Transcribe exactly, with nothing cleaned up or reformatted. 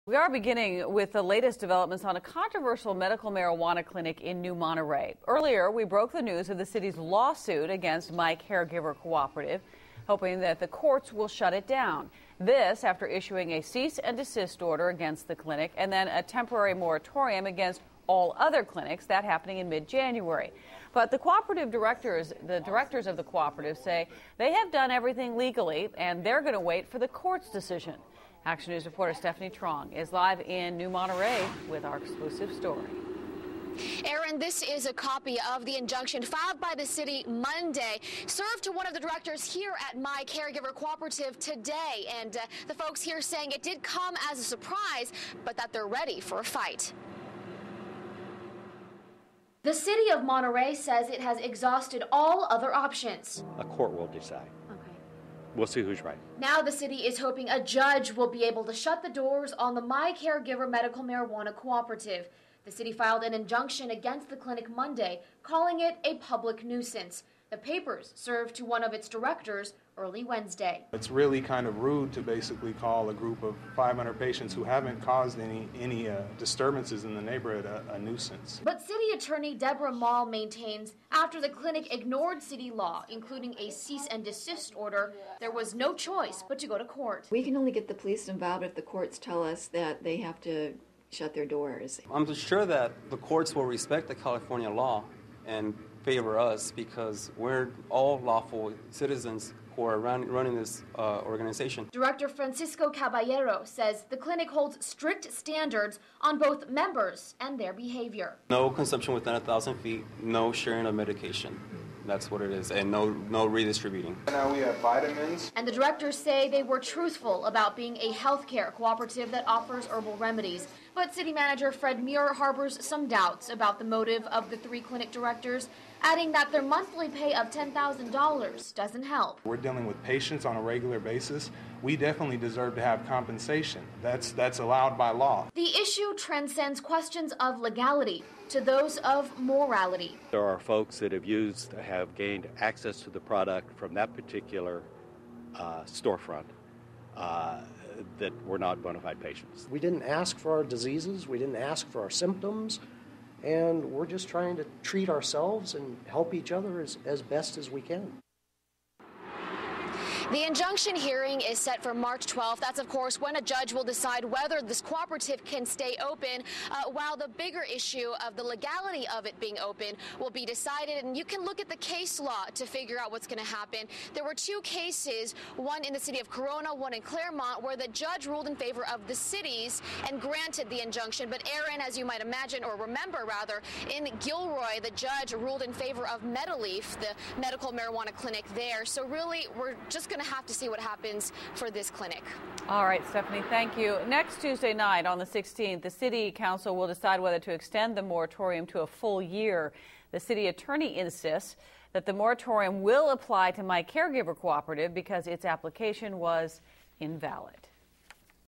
We are beginning with the latest developments on a controversial medical marijuana clinic in New Monterey. Earlier, we broke the news of the city's lawsuit against My Caregiver Co-Operative, hoping that the courts will shut it down. This after issuing a cease and desist order against the clinic and then a temporary moratorium against all other clinics, that happening in mid-January. But the cooperative directors, the directors of the cooperative say they have done everything legally and they're going to wait for the court's decision. Action News reporter Stephanie Trong is live in New Monterey with our exclusive story. Aaron, this is a copy of the injunction filed by the city Monday, served to one of the directors here at My Caregiver Cooperative today. And uh, the folks here saying it did come as a surprise, but that they're ready for a fight. The city of Monterey says it has exhausted all other options. A court will decide. We'll see who's right. Now the city is hoping a judge will be able to shut the doors on the My Caregiver Medical Marijuana Cooperative. The city filed an injunction against the clinic Monday, calling it a public nuisance. The papers served to one of its directors early Wednesday. It's really kind of rude to basically call a group of five hundred patients who haven't caused any any uh, disturbances in the neighborhood a, a nuisance. But City Attorney Deborah Mall maintains after the clinic ignored city law, including a cease and desist order, there was no choice but to go to court. We can only get the police involved if the courts tell us that they have to shut their doors. I'm sure that the courts will respect the California law and favor us because we're all lawful citizens who are run, running this uh, organization. Director Francisco Caballero says the clinic holds strict standards on both members and their behavior. No consumption within a thousand feet, no sharing of medication. That's what it is, and no no redistributing. Now we have vitamins. And the directors say they were truthful about being a healthcare cooperative that offers herbal remedies. But city manager Fred Muir harbors some doubts about the motive of the three clinic directors, adding that their monthly pay of ten thousand dollars doesn't help. We're dealing with patients on a regular basis. We definitely deserve to have compensation. That's that's allowed by law. The issue transcends questions of legality to those of morality. There are folks that have used, have gained access to the product from that particular uh, storefront uh, that were not bona fide patients. We didn't ask for our diseases, we didn't ask for our symptoms, and we're just trying to treat ourselves and help each other as, as best as we can. The injunction hearing is set for March twelfth. That's, of course, when a judge will decide whether this cooperative can stay open, uh, while the bigger issue of the legality of it being open will be decided. And you can look at the case law to figure out what's going to happen. There were two cases, one in the city of Corona, one in Claremont, where the judge ruled in favor of the cities and granted the injunction. But Aaron, as you might imagine, or remember rather, in Gilroy, the judge ruled in favor of Medaleaf, the medical marijuana clinic there. So really, we're just going to have to see what happens for this clinic. All right, Stephanie, thank you. Next Tuesday night on the sixteenth, the City Council will decide whether to extend the moratorium to a full year. The city attorney insists that the moratorium will apply to My Caregiver Cooperative because its application was invalid.